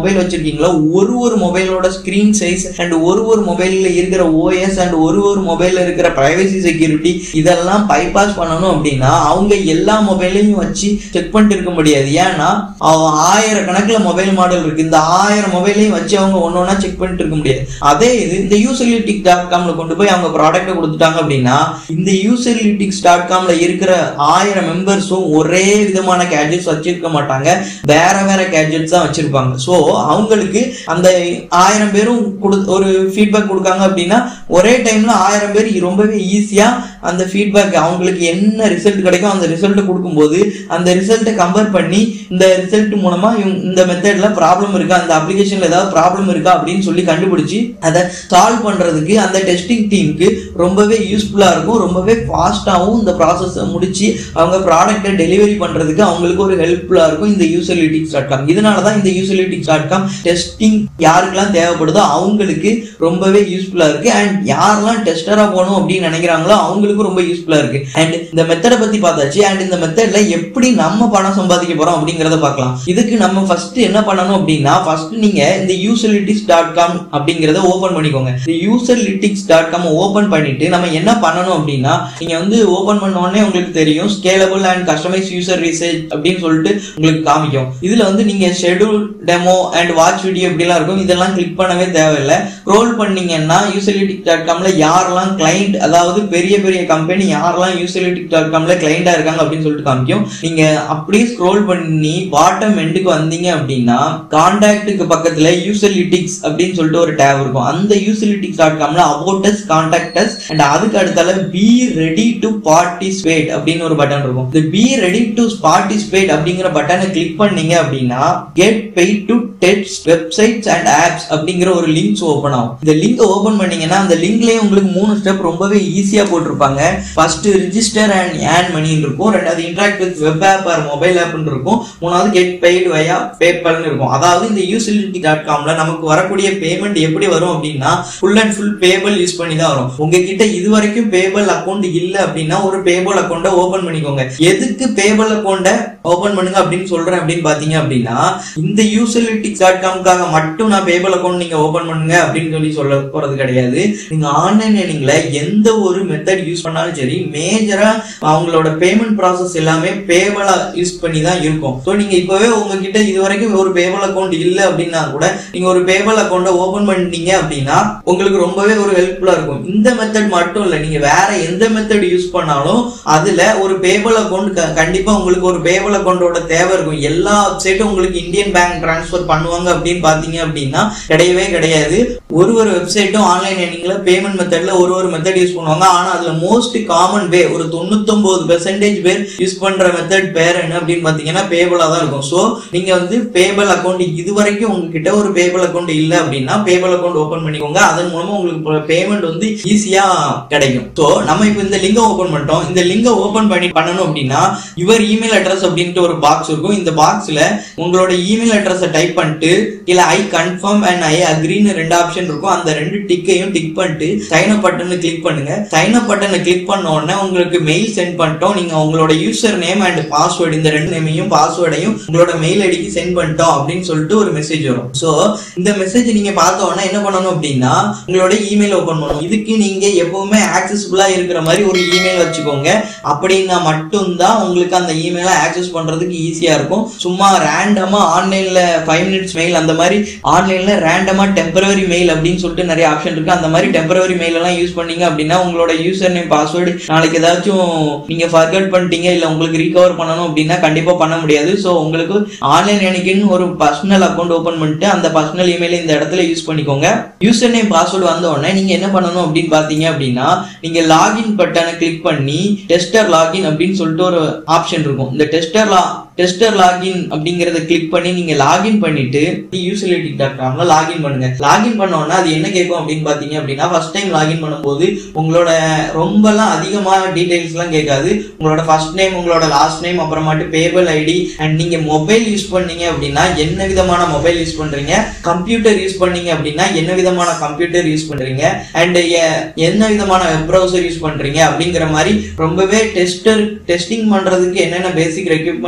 மொபைல் வச்சிருக்கீங்களோ ஒரு மொபைலோட ஸ்கிரீன் சைஸ் அண்ட் ஒரு மொபைல்ல இருக்கிற OS அண்ட் ஒரு மொபைல்ல இருக்கிற பிரைவசி செக்யூரிட்டி இதெல்லாம் பைபாஸ் பண்ணணும் அப்படின்னா அவங்க எல்லா மொபைலையும் வச்சு செக் பண்ணிட்டு இருக்க முடியாது. ஏன்னா 1000 கணக்குல மொபைல் மாடல் இருக்கு. இந்த 1000 மொபைலையும் வச்சு அவங்க ஒன்னொன்னா செக் பண்ணிட்டு இருக்க முடியாது. அதே இது இந்த userlytics.comல கொண்டு போய் அவங்க ப்ராடக்ட்டை கொடுத்துட்டாங்க அப்படின்னா இந்த userlytics.comல இருக்கிற 1000 மெம்பர்ஸும் ஒரே விதமான கேட்ஜெட்ஸ் வச்சிருக்க மாட்டாங்க, வேற வேற கேட்ஜெட்ஸ் தான் வச்சிருப்பாங்க. ஸோ அவங்களுக்கு அந்த 1000 பேரும் ஒரு ஃபீட்பேக் கொடுக்காங்க அப்படின்னா ஒரே டைம்ல 1000 பேர் ரொம்பவே ஈஸியா அந்த ஃபீட்பேக் அவங்களுக்கு என்ன ரிசல்ட் கிடைக்கும் அந்த ரிசல்ட் கொடுக்கும்போது அந்த ரிசல்ட்டை கம்பேர் பண்ணி இந்த ரிசல்ட் மூலமா இந்த மெத்தட்ல ப்ராப்ளம் இருக்கா, அந்த அப்ளிகேஷன்ல ஏதாவது ப்ராப்ளம் இருக்கா அப்படின்னு சொல்லி கண்டுபிடிச்சு அதை சால்வ் பண்றதுக்கு அந்த டெஸ்டிங் டீமுக்கு ரொம்பவே யூஸ்ஃபுல்லா இருக்கும். ரொம்பவே ஃபாஸ்டாகவும் இந்த ப்ராசஸை முடிச்சு அவங்க ப்ராடக்ட்டை டெலிவரி பண்றதுக்கு அவங்களுக்கு ஒரு ஹெல்ப்ஃபுல்லா இருக்கும் இந்த userlytics.com. இதனாலதான் இந்த userlytics.com டெஸ்டிங் யாருக்கெல்லாம் தேவைப்படுதோ அவங்களுக்கு ரொம்பவே யூஸ்ஃபுல்லா இருக்கு. அண்ட் யாரெல்லாம் டெஸ்டரா போகணும் அப்படின்னு நினைக்கிறாங்களோ அவங்களுக்கு ரொம்ப யூஸ்ஃபுல்லா இருக்கு. அண்ட் இந்த மெத்தடை பத்தி பார்த்தாச்சு. அண்ட் இந்த மெத்தட்ல எப்படி நம்ம பணம் சம்பாதிக்க போறோம் அப்படிங்கறத பார்க்கலாம். இதுக்கு நம்ம ஃபர்ஸ்ட் என்ன பண்ணணும் அப்படின்னா ஃபர்ஸ்ட் நீங்க இந்த userlytics.com அப்படிங்கறத ஓபன் பண்ணிக்கோங்க. இந்த userlytics.com ஓபன் பண்ணிட்டு நம்ம என்ன பண்ணணும் அப்படின்னா நீங்க வந்து ஓபன் பண்ண உடனே உங்களுக்கு தெரியும் scalable and customize user research அப்படின்னு சொல்லிட்டு உங்களுக்கு காமிக்கும். இதுல வந்து நீங்க schedule, demo and watch video இப்படிலாம் இருக்கும். இதெல்லாம் கிளிக் பண்ணவே தேவையில்லை. ஸ்க்ரோல் பண்ணீங்கன்னா userlytics.comல யாரெல்லாம் கிளைண்ட், அதாவது பெரிய பெரிய கம்பெனி யாரெல்லாம் userlytics.comல கிளைண்டா இருக்காங்க அப்படின்னு சொல்லிட்டு காமிக்கும். நீங்க அப்படியே ஸ்க்ரோல் பண்ணி பாட்டம் எண்டுக்கு வந்தீங்க அப்படின்னா கான்டாக்டுக்கு பக்கத்துல userlytics அப்படின்னு சொல்லிட்டு ஒரு டேப் இருக்கும். அந்த userlytics.comல about us, contact us and அதுக்கு அடுத்தால be ready to participate அப்படின்னு ஒரு பட்டன் இருக்கும். இந்த be ready to participate அப்படிங்கிற பட்டனை கிளிக் பண்ணீங்க அப்படின்னா get paid to test websites and apps அப்படிங்கிற ஒரு லிங்க்ஸ் ஓபன் ஆகும். இந்த லிங்க் ஓபன் பண்ணீங்கன்னா அந்த லிங்க்லயே உங்களுக்கு 3 ஸ்டெப் ரொம்பவே ஈஸியா போட்டிருப்பாங்க. First register and earn money இருக்கும், ரெண்டாவது interact with web app or mobile ஆப்னு இருக்கும், மூணாவது கெட் பெய்ட் வயா பேபால்னு இருக்கும். அதாவது இந்த userlytics.comல நமக்கு வரக்கூடிய பேமெண்ட் எப்படி வரும் அப்படின்னா full and full PayPal use பண்ணி தான் வரும். உங்ககிட்ட இது வரைக்கும் பேபால் அக்கௌண்ட் இல்ல அப்படின்னா ஒரு பேபால் அக்கௌண்ட்டை ஓபன் பண்ணிக்கோங்க. எதுக்கு பேபால் அக்கௌண்ட்டை ஓபன் பண்ணுங்க அப்படின்னு சொல்றேன் அப்படின்னு பாத்தீங்க அப்படின்னா இந்த userlytics.comக்காக மட்டும் நான் பேபால் அக்கௌண்ட் நீங்க ஓபன் பண்ணுங்க அப்படின்னு சொல்லி சொல்ல போறது கிடையாது. நீங்க ஆன்லைன் ஏர்னிங்ல எந்த ஒரு மெத்தட் யூஸ் பண்ணாலும் சரி மேஜரா அவங்களோட பேமெண்ட் ப்ராசஸ் எல்லாமே பேபால் யூஸ் பண்ணி தான் இருக்கும். ஸோ நீங்க இப்பவே உங்ககிட்ட இது வரைக்கும் ஒரு பேபால் அக்கௌண்ட் இல்ல அப்படின்னா கூட நீங்க ஒரு பேபால் அக்கௌண்ட்டை ஓபன் பண்ணிட்டீங்க அப்படின்னா உங்களுக்கு ரொம்பவே ஒரு ஹெல்ப்ஃபுல்லா இருக்கும். இந்த மெத்தட் மட்டும் இல்ல, நீங்க வேற எந்த மெத்தட் யூஸ் பண்ணாலும் அதுல ஒரு பேபால் அக்கௌண்ட் கண்டிப்பா உங்களுக்கு ஒரு பேபால் அக்கௌண்டோட தேவை இருக்கும். எல்லா வெப்சைட்டும் உங்களுக்கு இந்தியன் பேங்க் டிரான்ஸ்பர் பண்ணுவாங்க அப்படின்னு பாத்தீங்க அப்படின்னா கிடையவே கிடையாது. ஒரு வெப்சைட்டும் ஆன்லைன் ஏர்னிங்ல பேமெண்ட் மெத்தட்ல ஒரு மெத்தட் யூஸ் பண்ணுவாங்க. ஆனா அதுல மோஸ்ட் காமன் வே ஒரு 99% பேர் யூஸ் பண்ற மெத்தட் பேர் என்ன அப்படின்னு பாத்தீங்கன்னா பேபாலா தான் இருக்கும். சோ நீங்க வந்து பேபால் அக்கௌண்ட் இது வரைக்கும் உங்ககிட்ட ஒரு பேபால் அக்கௌண்ட் இல்ல அப்படின்னா பேபால் அக்கௌண்ட் ஓபன் பண்ணிக்கோங்க. அதன் மூலமா உங்களுக்கு பேமெண்ட் வந்து ஈஸியா கிடைக்கும். சோ நம்ம இப்ப இந்த லிங்கை ஓபன் பண்ணிட்டோம். இந்த லிங்கை ஓபன் பண்ணணும் அப்படின்னா யுவர் இமெயில் அட்ரஸ் அப்படின்ட்டு ஒரு பாக்ஸ் இருக்கும். இந்த பாக்ஸ்ல உங்களோட இமெயில் அட்ரஸை டைப் பண்ணிட்டு இல்ல ஐ கன்ஃபார்ம் அண்ட் ஐ அக்ரின்னு 2 ஆப்ஷன் இருக்கும். அந்த 2 டிக்கையும் டிக் பண்ணிட்டு சைன் அப் பட்டனை கிளிக் பண்ணுங்க. சைன் அப் பட்டனை கிளிக் பண்ண உடனே உங்களுக்கு மெயில் சென்ட் பண்ணிட்டோம். நீங்க உங்களோட யூசர் நேம் அண்ட் பாஸ்வேர்டு இந்த 2 நேமையும் பாஸ்வேர்டையும் உங்களோட மெயில் ஐடிக்கு சென்ட் பண்ணிட்டோம் அப்படின்னு சொல்லிட்டு ஒரு மெசேஜ் வரும். சோ இந்த மெசேஜ் நீங்க பார்த்த உடனே என்ன பண்ணணும் அப்படின்னா உங்களோட இமெயில் ஓபன் பண்ணணும். இதுக்கு நீங்க எப்பவுமே ஆக்சஸபிளா இருக்கிற மாதிரி ஒரு இமெயில் வச்சுக்கோங்க. அப்படின்னா மட்டும்தான் உங்களுக்கு அந்த இமெயிலை ஆக்சஸ் பண்றதுக்கு ஈஸியா இருக்கும். சும்மா ரேண்டமா ஆன்லைன்ல 5 minutes மெயில் அந்த மாதிரி ஆன்லைன்ல ரேண்டமா டெம்பரரி மெயில் அப்படின்னு சொல்லிட்டு நிறைய ஆப்ஷன் இருக்கு. அந்த மாதிரி டெம்பரரி மெயில் எல்லாம் யூஸ் பண்ணீங்க அப்படின்னா உங்களோட யூசர் நேம் பாஸ்வேர்டு நாளைக்கு ஏதாச்சும் நீங்க ஃபர்கெட் பண்ணிட்டீங்க இல்ல உங்களுக்கு ரீகவர் பண்ணணும் அப்படின்னா கண்டிப்பா பண்ண முடியாது. சோ உங்களுக்கு ஆன்லைன் ஏர்னிங்னு ஒரு பர்சனல் அக்கௌண்ட் ஓபன் பண்ணிட்டு அந்த பர்சனல் இமெயில் இந்த இடத்துல யூஸ் பண்ணிக்கோங்க. யூசர் நேம் பாஸ்வேர்டு வந்த உடனே நீங்க என்ன பண்ணணும் அப்படின்னு பாத்தீங்க அப்படின்னா நீங்க லாகின் பட்டனை கிளிக் பண்ணி டெஸ்டர் லாகின் அப்படின்னு சொல்லிட்டு ஒரு ஆப்ஷன் இருக்கும். இந்த டெஸ்டர் லாகின் அப்படிங்கறத கிளிக் பண்ணி நீங்க லாகின் பண்ணிட்டு userlytics.comல லாகின் பண்ணுங்க. லாகின் பண்ண உடனே அது என்ன கேட்கும் அப்படின்னு பாத்தீங்க அப்படின்னா ஃபர்ஸ்ட் டைம் லாகின் பண்ணும்போது உங்களோட ரொம்பலாம் அதிகமா டீடைல்ஸ் எல்லாம் கேட்காது. உங்களோட ஃபர்ஸ்ட் நேம், உங்களோட லாஸ்ட் நேம், அப்புறமாட்டு பேபால் ஐடி அண்ட் நீங்க மொபைல் யூஸ் பண்ணீங்க அப்படின்னா என்ன விதமான மொபைல் யூஸ் பண்றீங்க, கம்ப்யூட்டர் யூஸ் பண்ணீங்க அப்படின்னா என்ன விதமான கம்ப்யூட்டர் யூஸ் பண்றீங்க அண்ட் என்ன விதமான வெப் ப்ரௌசர் யூஸ் பண்றீங்க அப்படிங்கிற மாதிரி ரொம்பவே டெஸ்டிங் பண்றதுக்கு என்னென்ன பேசிக் ரெக்யூப்மெண்ட்ஸ் இருக்கோ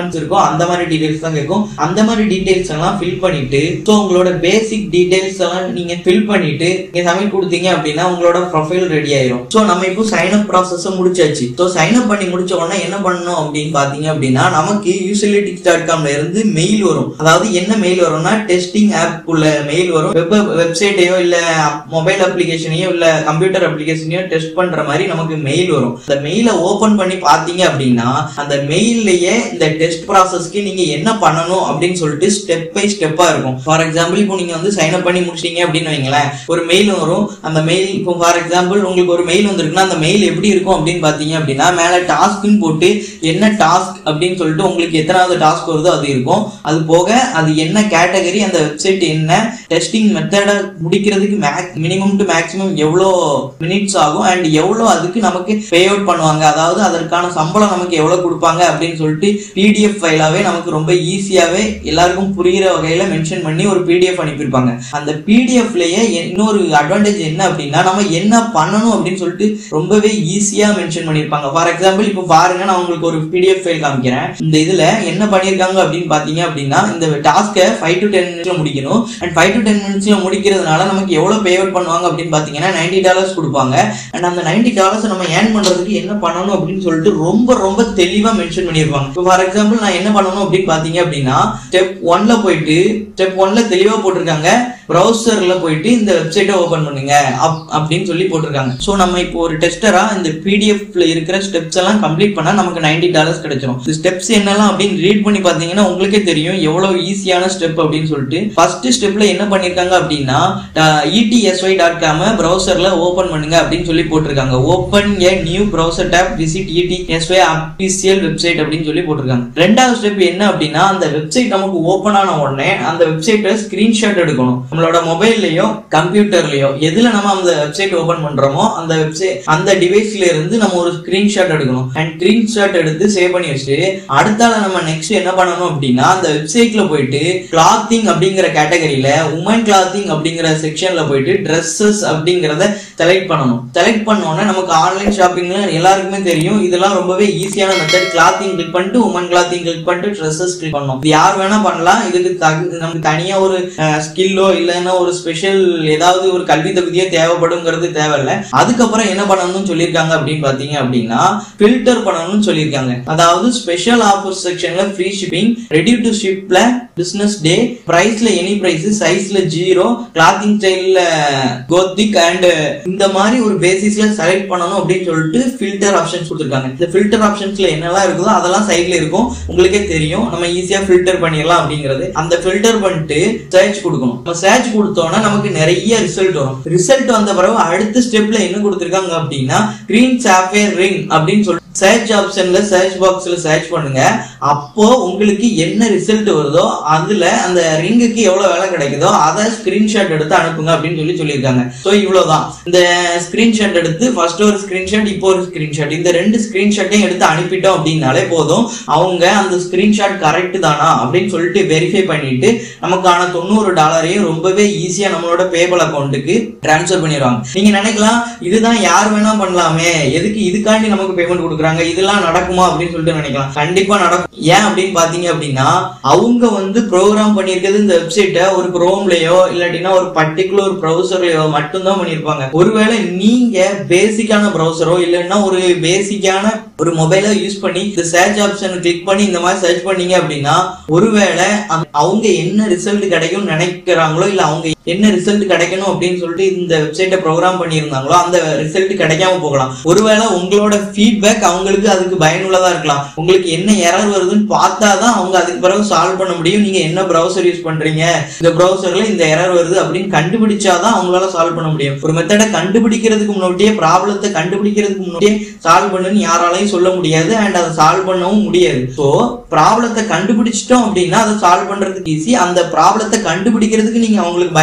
அந்த மாதிரி டீடைல்ஸ் தான் கேட்கும். அந்த மாதிரி டீடைல்ஸ் எல்லாம் ஃபில் பண்ணிட்டு ஸோ உங்களோட பேசிக் டீடைல்ஸ் எல்லாம் நீங்க ஃபில் பண்ணிட்டு நீங்க சப்மிட் கொடுத்தீங்க அப்படின்னா உங்களோட ப்ரொஃபைல் ரெடி ஆயிரும். ஸோ நம்ம இப்போ சைன் அப் ப்ராசஸ் முடிச்சாச்சு. ஸோ சைன் அப் பண்ணி முடிச்ச உடனே என்ன பண்ணணும் அப்படின்னு பாத்தீங்க அப்படின்னா நமக்கு userlytics.comல இருந்து மெயில் வரும். அதாவது என்ன மெயில் வரும்னா டெஸ்டிங் ஆப் உள்ள மெயில் வரும். வெப்சைட்டையோ இல்ல மொபைல் அப்ளிகேஷனையோ இல்ல கம்ப்யூட்டர் அப்ளிகேஷனையோ டெஸ்ட் பண்ற மாதிரி நமக்கு மெயில் வரும். அந்த மெயில ஓபன் பண்ணி பாத்தீங்க அப்படின்னா அந்த மெயில்லயே இந்த டெஸ்ட் ப்ராசஸ்க்கு நீங்க என்ன பண்ணணும் அப்படின்னு சொல்லிட்டு ஸ்டெப் பை ஸ்டெப்பா இருக்கும். ஃபார் எக்ஸாம்பிள் இப்போ நீங்க வந்து சைன் அப் பண்ணி முடிச்சிட்டீங்க அப்படின்னு வைங்களேன், ஒரு மெயில் வரும். அந்த மெயில் இப்போ ஃபார் எக்ஸாம்பிள் உங்களுக்கு ஒரு மெயில் வந்திருக்குன்னா அந்த மெயில் எப்படி இருக்கும் அப்படின்னு பாத்தீங்க அப்படின்னா மேல டாஸ்க்னு போட்டு என்ன டாஸ்க் அப்படின்னு சொல்லிட்டு உங்களுக்கு எத்தனாவது டாஸ்க் வருதோ அது இருக்கும். அது போக அது என்ன கேட்டகரி, அந்த வெப்சைட் என்ன, டெஸ்டிங் மெத்தட முடிக்கிறதுக்கு மினிமம் டு மேக்ஸிமம் எவ்வளோ மினிட்ஸ் ஆகும் அண்ட் எவ்வளோ அதுக்கு நமக்கு பே அவுட் பண்ணுவாங்க, அதாவது அதற்கான சம்பளம் நமக்கு எவ்வளவு கொடுப்பாங்க அப்படின்னு சொல்லிட்டு PDF ஃபைலாவே நமக்கு ரொம்ப ஈஸியாவே எல்லாருக்கும் புரியுற வகையில மென்ஷன் பண்ணி ஒரு PDF அனுப்பியிருப்பாங்க. அந்த PDFலயே இன்னொரு அட்வான்டேஜ் என்ன அப்படின்னா நம்ம என்ன பண்ணணும் அப்படின்னு சொல்லிட்டு ரொம்பவே ஈஸியா மென்ஷன் பண்ணிருப்பாங்க. ஃபார் எக்ஸாம்பிள் இப்போ பாருங்க, நான் உங்களுக்கு ஒரு PDF ஃபைல் காமிக்கிறேன். இந்த இதுல என்ன பண்ணிருக்காங்க அப்படின்னு பாத்தீங்க அப்படின்னா இந்த டாஸ்கை 5 to 10 மினிட்ஸ்ல முடிக்கணும். அண்ட் 5 to 10 மினிட்ஸ்ல முடிக்கிறதுனால நமக்கு எவ்வளவு பே அவுட் பண்ணுவாங்க அப்படின்னு பாத்தீங்கன்னா $90 கொடுப்பாங்க. அண்ட் அந்த $90 நம்ம ஏர்ன் பண்றதுக்கு என்ன பண்ணணும் அப்படின்னு சொல்லிட்டு ரொம்ப ரொம்ப தெளிவா மென்ஷன் பண்ணிருப்பாங்க. இப்போ ஃபார் எக்ஸாம்பிள் நான் என்ன பண்ணணும் அப்படின்னு பாத்தீங்க அப்படின்னா ஸ்டெப் 1ல போயிட்டு ஸ்டெப் 1ல தெளிவா போட்டிருக்காங்க ப்ரௌசர்ல போயிட்டு இந்த வெப்சைட்டை ஓபன் பண்ணுங்க அப்படின்னு சொல்லி போட்டிருக்காங்க. ஸோ நம்ம இப்போ ஒரு டெஸ்டரா இந்த PDFல இருக்கிற ஸ்டெப்ஸ் எல்லாம் கம்ப்ளீட் பண்ணா நமக்கு $90 கிடைச்சிடும். இந்த ஸ்டெப்ஸ் என்னெல்லாம் அப்படின்னு ரீட் பண்ணி பாத்தீங்கன்னா உங்களுக்கே தெரியும் எவ்வளவு ஈஸியான ஸ்டெப் அப்படின்னு சொல்லிட்டு. ஃபர்ஸ்ட் ஸ்டெப்ல என்ன பண்ணிருக்காங்க அப்படின்னா ETSY.com ப்ரௌசர்ல ஓபன் பண்ணுங்க அப்படின்னு சொல்லி போட்டிருக்காங்க. Open a new browser tab visit ETSY official website அப்படின்னு சொல்லி போட்டிருக்காங்க. ரெண்டாவது ஸ்டெப் என்ன அப்படின்னா அந்த வெப்சைட் நமக்கு ஓபன் ஆன உடனே அந்த வெப்சைட்டை ஸ்கிரீன்ஷாட் எடுக்கணும். நம்மளோட மொபைல்லயோ கம்ப்யூட்டர்லயோ எதுல நம்ம அந்த வெப்சைட் ஓபன் பண்றோமோ அந்த வெப்சைட் அந்த டிவைஸ்ல இருந்து நம்ம ஒரு ஸ்கிரீன்ஷாட் எடுக்கணும். அண்ட் ஸ்கிரீன்ஷாட் எடுத்து சேவ் பண்ணி வச்சுட்டு அடுத்தால நம்ம நெக்ஸ்ட் என்ன பண்ணணும் அப்படின்னா அந்த வெப்சைட்ல போயிட்டு கிளாத்திங் அப்படிங்கிற கேட்டகரியில உமன் கிளாத்திங் அப்படிங்கிற செக்ஷன்ல போயிட்டு ட்ரெஸ்ஸஸ் அப்படிங்கறத செலக்ட் பண்ணணும். செலக்ட் பண்ணோம்னா நமக்கு ஆன்லைன் ஷாப்பிங்ல எல்லாருக்குமே தெரியும் இதெல்லாம் ரொம்பவே ஈஸியான மெத்தட். கிளாத்திங் கிளிக் பண்ணிட்டு உமன் கிளாத்திங் கிளிக் பண்ணிட்டு ட்ரெஸ்ஸஸ் கிளிக் பண்ணணும். இது யார் வேணா பண்ணலாம். இதுக்கு நமக்கு தனியா ஒரு ஸ்கில்லோ இல்லைன்னா ஒரு ஸ்பெஷல் ஏதாவது ஒரு கல்வி தகுதியோ தேவைப்படுங்கிறது தேவையில்லை. அதுக்கப்புறம் என்ன பண்ணணும்னு சொல்லியிருக்காங்க அப்படின்னு பாத்தீங்க அப்படின்னா ஃபில்டர் பண்ணணும்னு சொல்லியிருக்காங்க. அதாவது ஸ்பெஷல் ஆஃபர் செக்ஷன்ல ஃப்ரீ ஷிப்பிங், ரெடி டு ஷிப்ல பிசினஸ் டே, பிரைஸ்ல எனி பிரைஸ், சைஸ்ல 0, கிளாத்திங் ஸ்டைல்ல கோத்திக் அண்ட் இந்த மாதிரி ஒரு பேசிஸ்ல செலக்ட் பண்ணணும் அப்படின்னு சொல்லிட்டு ஃபில்டர் ஆப்ஷன்ஸ் கொடுத்துருக்காங்க. இந்த ஃபில்டர் ஆப்ஷன்ஸ்ல என்னெல்லாம் இருக்குதோ அதெல்லாம் சைட்ல இருக்கும். உங்களுக்கே தெரியும் நம்ம ஈஸியா ஃபில்டர் பண்ணிடலாம் அப்படிங்கிறது. அந்த ஃபில்டர் பண்ணிட்டு சர்ச் கொடுக்கணும். நம்ம சர்ச் கொடுத்தோம்னா நமக்கு நிறைய ரிசல்ட் வரும். ரிசல்ட் வந்த பிறகு அடுத்த ஸ்டெப்ல என்ன கொடுத்திருக்காங்க அப்படின்னா கிரீன் சாஃப்ட்வேர் ரிங் அப்படின்னு சொல்லிட்டு சர்ச் ஆப்ஷன்ல சர்ச் பாக்ஸ்ல சர்ச் பண்ணுங்க. அப்போ உங்களுக்கு என்ன ரிசல்ட் வருதோ அதுல அந்த ரிங்குக்கு எவ்வளவு வேலை கிடைக்குதோ அதை ஸ்கிரீன்ஷாட் எடுத்து அனுப்புங்க அப்படின்னு சொல்லியிருக்காங்க. சோ இவ்வளவுதான். இந்த ஸ்கிரீன்ஷாட் எடுத்து ஃபர்ஸ்ட் ஒரு ஸ்கிரீன்ஷாட் இப்போ ஒரு ஸ்கிரீன்ஷாட் இந்த ரெண்டு ஸ்கிரீன்ஷாட்டையும் எடுத்து அனுப்பிட்டோம் அப்படின்னாலே போதும். அவங்க அந்த ஸ்கிரீன்ஷாட் கரெக்ட் தானா அப்படின்னு சொல்லிட்டு வெரிஃபை பண்ணிட்டு நமக்கான $90 ரொம்பவே ஈஸியா நம்மளோட பேபால் அக்கௌண்ட்டுக்கு டிரான்ஸ்ஃபர் பண்ணிடுவாங்க. நீங்க நினைக்கலாம் இதுதான் யார் வேணா பண்ணலாமே, எதுக்கு இதுக்காண்டி நமக்கு பேமெண்ட் கொடுக்குறாங்க, இதெல்லாம் நடக்குமா அப்படின்னு சொல்லிட்டு நினைக்கலாம். கண்டிப்பா நடக்கும். ஏன் அப்படின்னு பாத்தீங்க அப்படின்னா அவங்க வந்து ப்ரோக்ராம் பண்ணிருக்கிறது இந்த வெப்சைட்டை ஒரு குரோம்லயோ இல்லாட்டினா ஒரு பர்டிகுலர் ப்ரௌசர்லயோ மட்டும்தான் பண்ணிருப்பாங்க. ஒருவேளை நீங்க பேசிக்கான ப்ரௌசரோ இல்லைன்னா ஒரு பேசிக்கான ஒரு மொபைலை யூஸ் பண்ணி இந்த சர்ச் ஆப்ஷன் கிளிக் பண்ணி இந்த மாதிரி சர்ச் பண்ணீங்க அப்படின்னா ஒருவேளை அவங்க என்ன ரிசல்ட் கிடைக்கும் நினைக்கிறாங்களோ இல்ல அவங்க என்ன ரிசல்ட் கிடைக்கணும் அப்படின்னு சொல்லிட்டு இந்த வெப்சைட்டை ப்ரோக்ராம் பண்ணியிருந்தாங்களோ அந்த ரிசல்ட் கிடைக்காம போகலாம். ஒருவேளை உங்களோட ஃபீட்பேக் அவங்களுக்கு அதுக்கு பயனுள்ளதா இருக்கலாம். உங்களுக்கு என்ன எரர் வருதுன்னு பார்த்தாதான் அவங்க அதுக்கு பிறகு சால்வ் பண்ண முடியும். நீங்க என்ன ப்ரௌசர் யூஸ் பண்றீங்க, இந்த ப்ரௌசர்ல இந்த எரர் வருது அப்படின்னு கண்டுபிடிச்சாதான் அவங்களால சால்வ் பண்ண முடியும். ஒரு மெத்தடை கண்டுபிடிக்கிறதுக்கு முன்னாடியே ப்ராப்ளத்தை கண்டுபிடிக்கிறதுக்கு முன்னாடியே சால்வ் பண்ணுன்னு யாராலையும் சொல்ல முடியாது அண்ட் அதை சால்வ் பண்ணவும் முடியாது. ஸோ ப்ராப்ளத்தை கண்டுபிடிச்சிட்டோம் அப்படின்னா அதை சால்வ் பண்றதுக்கு ஈஸி. அந்த ப்ராப்ளத்தை கண்டுபிடிக்கிறதுக்கு நீங்க அவங்களுக்கு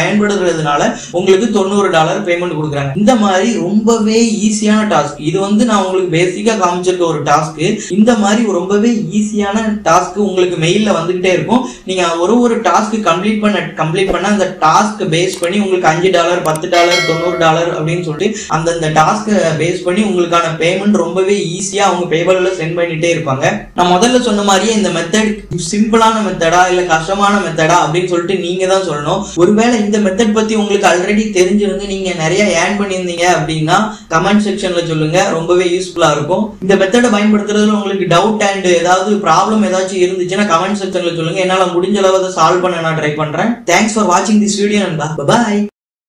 பயன்படுத்துறதுனால உங்களுக்கு $90 பேமெண்ட் கொடுக்குறாங்க. இந்த மாதிரி ரொம்பவே ஈஸியான டாஸ்க். இது வந்து நான் உங்களுக்கு பேசிக்கா காமிச்சிருக்க ஒரு டாஸ்க். இந்த மாதிரி ரொம்பவே ஈஸியான டாஸ்க் உங்களுக்கு மெயில்ல வந்துகிட்டே இருக்கும். நீங்க ஒரு டாஸ்க் கம்ப்ளீட் பண்ண அந்த டாஸ்க் பேஸ் பண்ணி உங்களுக்கு $5 $10 $90 அப்படின்னு சொல்லிட்டு அந்த டாஸ்க் பேஸ் பண்ணி உங்களுக்கான பேமெண்ட் ரொம்பவே ஈஸியா அவங்க பேபால்ல சென்ட் பண்ணிட்டே இருப்பாங்க. நான் முதல்ல சொன்ன மாதிரியே இந்த மெத்தட் சிம்பிளான மெத்தடா இல்ல கஷ்டமான மெத்தடா அப்படின்னு சொல்லிட்டு நீங்க தான் சொல்லணும். ஒருவேளை இந்த மெத்தட் பத்தி உங்களுக்கு ஆல்ரெடி தெரிஞ்சிருந்து நீங்க நிறைய ஏர்ன் பண்ணியிருந்தீங்க அப்படின்னா கமெண்ட் செக்ஷன்ல சொல்லுங்க, ரொம்பவே யூஸ்ஃபுல்லா இருக்கும். இந்த மெத்தடை பயன்படுத்துறதுல உங்களுக்கு டவுட் அண்ட் ஏதாவது ப்ராப்ளம் ஏதாச்சும் இருந்துச்சுன்னா கமெண்ட் செக்ஷன்ல சொல்லுங்க. என்னால முடிஞ்ச அளவு அதை சால்வ் பண்ண நான் ட்ரை பண்றேன். தேங்க்ஸ் ஃபார் வாட்சிங் திஸ் வீடியோ. பை.